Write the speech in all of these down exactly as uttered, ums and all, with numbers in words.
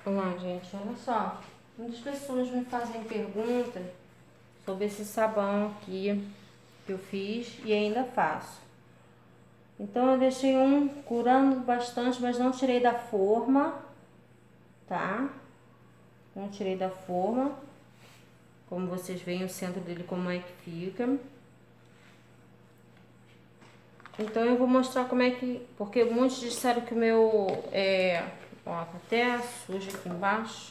Olá, gente, olha só. Muitas pessoas me fazem perguntas sobre esse sabão aqui que eu fiz e ainda faço. Então eu deixei um curando bastante, mas não tirei da forma, tá? Não tirei da forma. Como vocês veem o centro dele como é que fica. Então eu vou mostrar como é que... Porque muitos disseram que o meu é... Ó, tá até sujo aqui embaixo.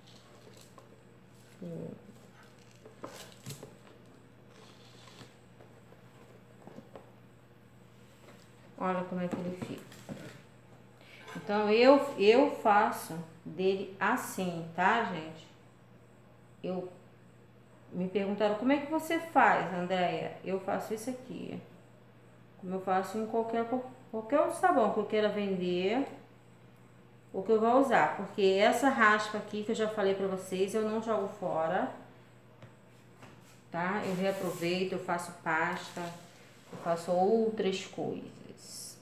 Olha como é que ele fica. Então eu, eu faço dele assim, tá, gente? Eu... Me perguntaram como é que você faz, Andréia? Eu faço isso aqui. Como eu faço em qualquer, qualquer sabão que eu queira vender, o que eu vou usar. Porque essa raspa aqui, que eu já falei pra vocês, eu não jogo fora, tá? Eu reaproveito, eu faço pasta, eu faço outras coisas.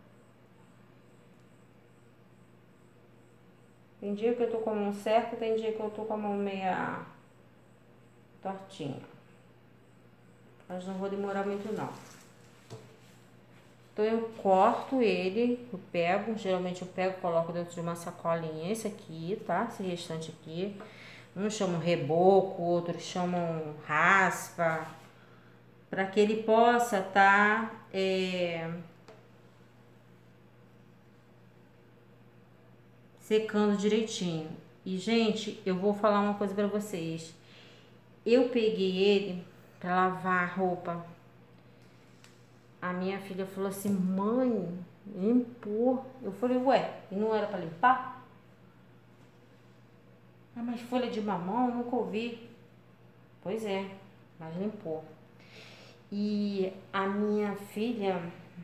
Tem dia que eu tô com a mão certa, tem dia que eu tô com a mão meia tortinha. Mas não vou demorar muito não. Então eu corto ele, eu pego, geralmente eu pego, coloco dentro de uma sacolinha, esse aqui, tá? Esse restante aqui. Uns chamam reboco, outros chamam raspa, para que ele possa tá é, secando direitinho. E gente, eu vou falar uma coisa para vocês. Eu peguei ele para lavar a roupa. A minha filha falou assim, mãe, limpou. Eu falei, ué, e não era para limpar? Ah, mas folha de mamão, nunca ouvi. Pois é, mas limpou. E a minha filha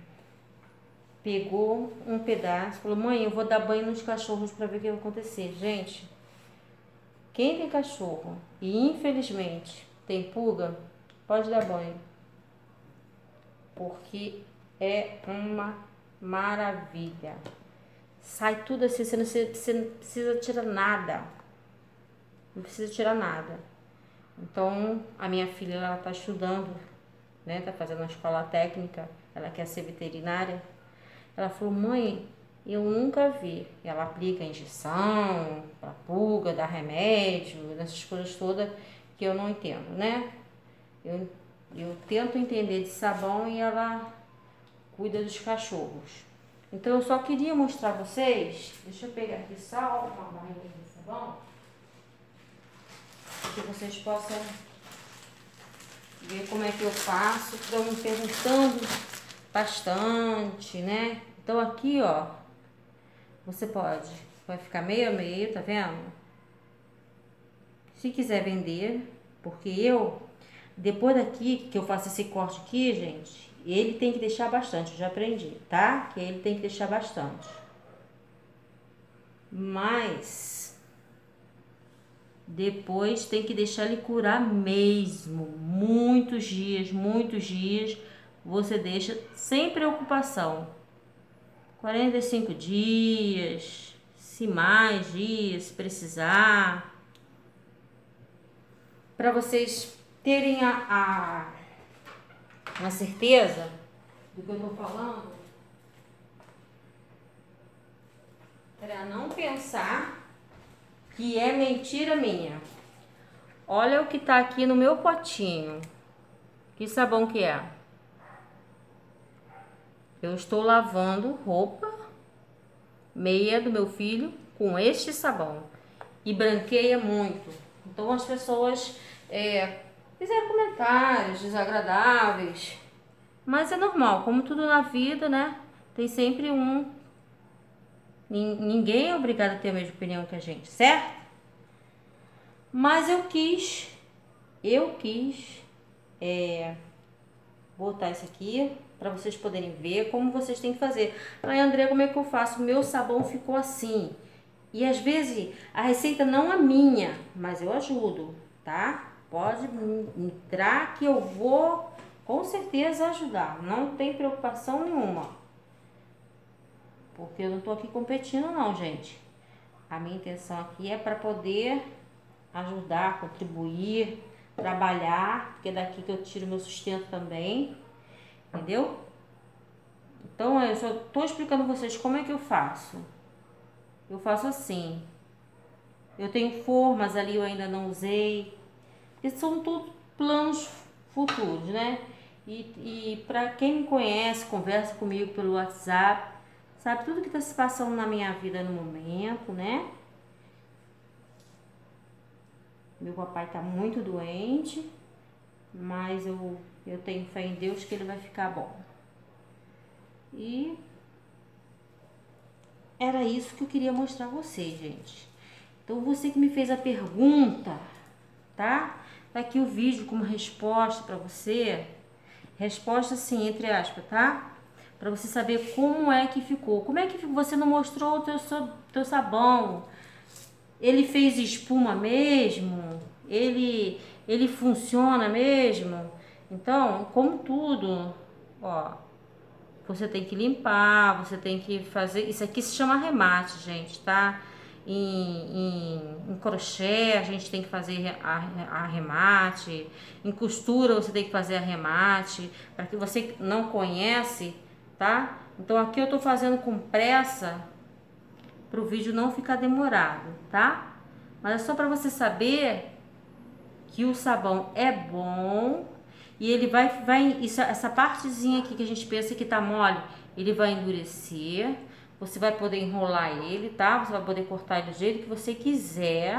pegou um pedaço, falou, mãe, eu vou dar banho nos cachorros para ver o que vai acontecer. Gente, quem tem cachorro e infelizmente tem pulga, pode dar banho. Porque é uma maravilha. Sai tudo assim, você não, você não precisa tirar nada. Não precisa tirar nada. Então, a minha filha, ela tá estudando, né? Tá fazendo uma escola técnica. Ela quer ser veterinária. Ela falou, mãe, eu nunca vi. Ela aplica injeção pra pulga, dá remédio, essas coisas todas que eu não entendo, né? Eu Eu tento entender de sabão e ela cuida dos cachorros. Então eu só queria mostrar a vocês, deixa eu pegar aqui só uma barrinha de sabão, que vocês possam ver como é que eu faço, estão me perguntando bastante, né? Então aqui, ó, você pode, vai ficar meio a meio, tá vendo? Se quiser vender, porque eu... Depois daqui, que eu faço esse corte aqui, gente, ele tem que deixar bastante, eu já aprendi, tá? Que ele tem que deixar bastante. Mas, depois tem que deixar ele curar mesmo, muitos dias, muitos dias, você deixa sem preocupação. quarenta e cinco dias, se mais dias, se precisar. Para vocês terem a, a, a certeza do que eu tô falando, para não pensar que é mentira minha. Olha o que tá aqui no meu potinho. Que sabão que é? Eu estou lavando roupa, meia do meu filho com este sabão. E branqueia muito. Então as pessoas... É, fizeram comentários desagradáveis, mas é normal, como tudo na vida, né? Tem sempre um. Ninguém é obrigado a ter a mesma opinião que a gente, certo? Mas eu quis, eu quis é, botar isso aqui para vocês poderem ver como vocês têm que fazer. Ai, André, como é que eu faço? Meu sabão ficou assim. E às vezes a receita não é minha, mas eu ajudo, tá? Pode entrar que eu vou com certeza ajudar. Não tem preocupação nenhuma. Porque eu não tô aqui competindo não, gente. A minha intenção aqui é para poder ajudar, contribuir, trabalhar, porque é daqui que eu tiro meu sustento também, entendeu? Então, eu só tô explicando a vocês como é que eu faço. Eu faço assim. Eu tenho formas ali, eu ainda não usei. Porque são tudo planos futuros, né? E, e para quem me conhece, conversa comigo pelo WhatsApp, sabe tudo que tá se passando na minha vida no momento, né? Meu papai tá muito doente, mas eu, eu tenho fé em Deus que ele vai ficar bom. E era isso que eu queria mostrar a vocês, gente. Então, você que me fez a pergunta, tá? Tá aqui o vídeo como resposta pra você. Resposta assim, entre aspas, tá? Pra você saber como é que ficou. Como é que você não mostrou o teu, teu sabão? Ele fez espuma mesmo? Ele, ele funciona mesmo? Então, como tudo, ó, você tem que limpar, você tem que fazer... Isso aqui se chama remate, gente, tá? Em, em, em crochê a gente tem que fazer arremate, em costura você tem que fazer arremate. Para que você não conhece, tá? Então aqui eu tô fazendo com pressa para o vídeo não ficar demorado, tá? Mas é só para você saber que o sabão é bom e ele vai, vai isso, essa partezinha aqui que a gente pensa que tá mole, ele vai endurecer. Você vai poder enrolar ele, tá? Você vai poder cortar ele do jeito que você quiser.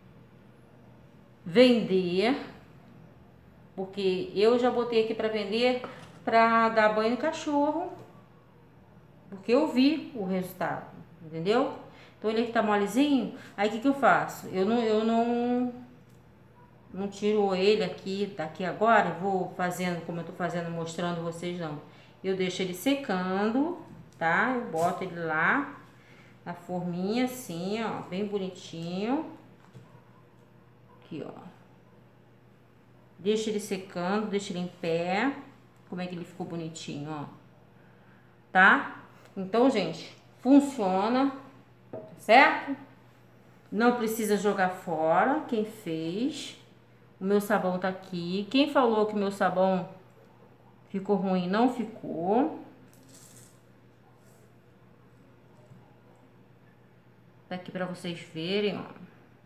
Vender. Porque eu já botei aqui pra vender pra dar banho no cachorro. Porque eu vi o resultado, entendeu? Então ele aqui tá molezinho. Aí o que que eu faço? Eu não, eu não, não tiro ele aqui, daqui agora. Eu vou fazendo como eu tô fazendo, mostrando vocês não. Eu deixo ele secando, tá? Eu boto ele lá na forminha assim, ó, bem bonitinho. Aqui, ó. Deixa ele secando, deixa ele em pé. Como é que ele ficou bonitinho, ó. Tá? Então, gente, funciona, certo? Não precisa jogar fora, quem fez. O meu sabão tá aqui. Quem falou que o meu sabão ficou ruim, não ficou. Tá aqui pra vocês verem, ó.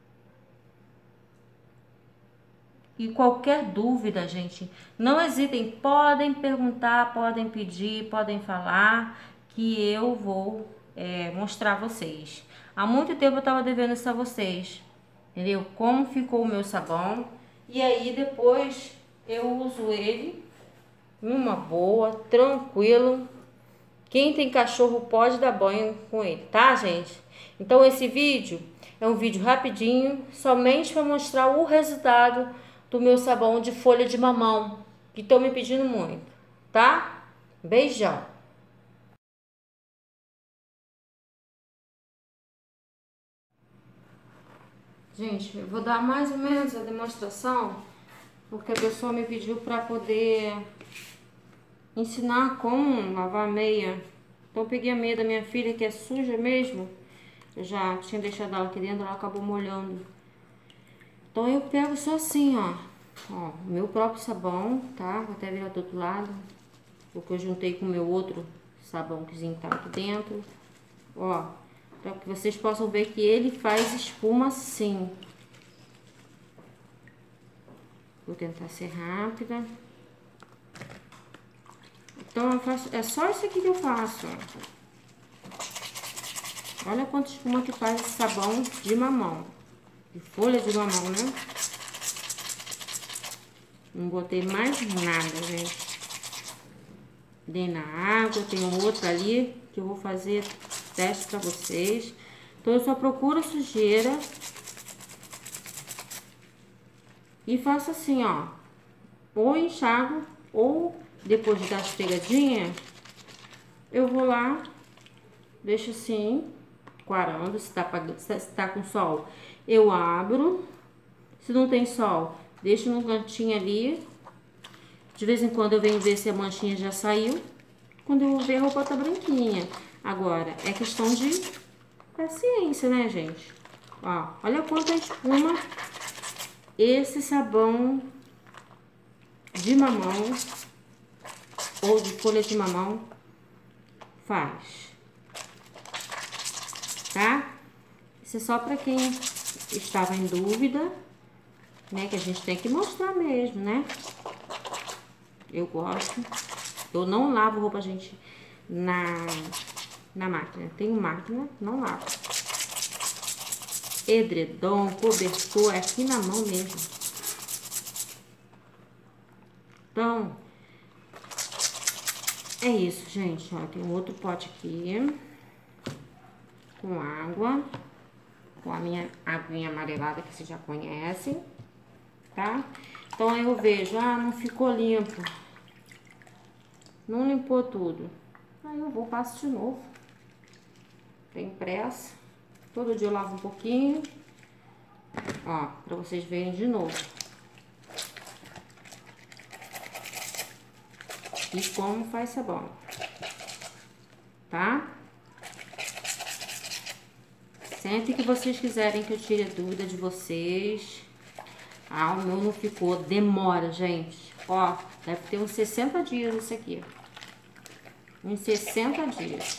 E qualquer dúvida, gente, não hesitem, podem perguntar, podem pedir, podem falar, que eu vou é, mostrar a vocês. Há muito tempo eu tava devendo isso a vocês, entendeu? Como ficou o meu sabão. E aí depois eu uso ele numa boa, tranquilo. Quem tem cachorro pode dar banho com ele, tá, gente? Então esse vídeo é um vídeo rapidinho, somente para mostrar o resultado do meu sabão de folha de mamão, que estão me pedindo muito, tá? Beijão! Gente, eu vou dar mais ou menos a demonstração, porque a pessoa me pediu para poder ensinar como lavar a meia. Então eu peguei a meia da minha filha, que é suja mesmo. Eu já tinha deixado ela aqui dentro, ela acabou molhando. Então eu pego só assim, ó. Ó, meu próprio sabão, tá? Vou até virar do outro lado. Porque eu juntei com o meu outro sabão que tá aqui dentro. Ó, para que vocês possam ver que ele faz espuma assim. Vou tentar ser rápida. Então eu faço, é só isso aqui que eu faço, ó. Olha quanta espuma que faz esse sabão de mamão. De folha de mamão, né? Não botei mais nada, gente. Dei na água, tem outra ali que eu vou fazer teste pra vocês. Então eu só procuro sujeira e faço assim, ó. Ou enxago, ou depois de dar as pegadinhas, eu vou lá, deixo assim, quarando, se tá, se tá com sol, eu abro. Se não tem sol, deixo no cantinho ali. De vez em quando eu venho ver se a manchinha já saiu. Quando eu ver, a roupa tá branquinha. Agora, é questão de paciência, né, gente? Ó, olha quanta espuma esse sabão de mamão ou de folha de mamão faz, tá? Isso é só para quem estava em dúvida, né? Que a gente tem que mostrar mesmo, né? Eu gosto. Eu não lavo roupa, gente, na, na máquina. Tenho máquina, não lavo. Edredom, cobertor, é aqui na mão mesmo. Então, é isso, gente. Ó, tem um outro pote aqui com água, com a minha aguinha amarelada que vocês já conhecem, tá? Então eu vejo, ah, não ficou limpo, não limpou tudo. Aí eu vou, passo de novo. Tem pressa. Todo dia eu lavo um pouquinho, ó, pra vocês verem de novo. E como faz sabão, tá? Sempre que vocês quiserem que eu tire a dúvida de vocês. Ah, o meu não ficou, demora, gente. Ó, deve ter uns sessenta dias esse aqui. Uns sessenta dias.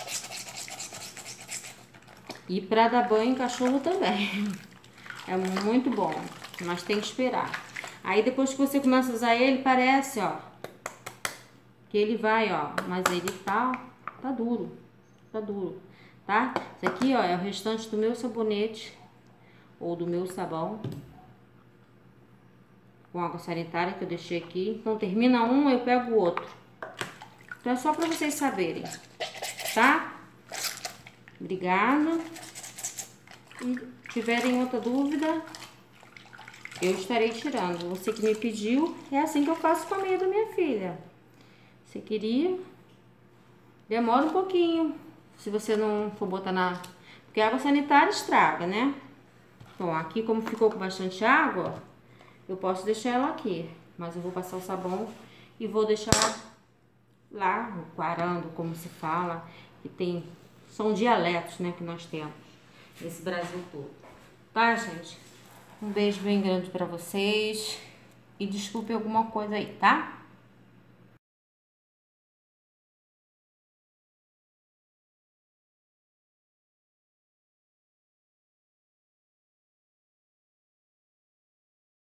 E pra dar banho em cachorro também. É muito bom, mas tem que esperar. Aí depois que você começa a usar ele, parece, ó, que ele vai, ó, mas ele tá, tá duro, tá duro, tá? Isso aqui, ó, é o restante do meu sabonete ou do meu sabão com água sanitária que eu deixei aqui. Então, termina um, eu pego o outro. Então, é só pra vocês saberem, tá? Obrigada. E tiverem outra dúvida, eu estarei tirando. Você que me pediu, é assim que eu faço com a meia da minha filha. Você queria? Demora um pouquinho, se você não for botar na... Porque a água sanitária estraga, né? Então, aqui como ficou com bastante água, eu posso deixar ela aqui. Mas eu vou passar o sabão e vou deixar lá, quarando, como se fala. Que tem... São dialetos, né, que nós temos nesse Brasil todo. Tá, gente? Um beijo bem grande pra vocês. E desculpe alguma coisa aí, tá?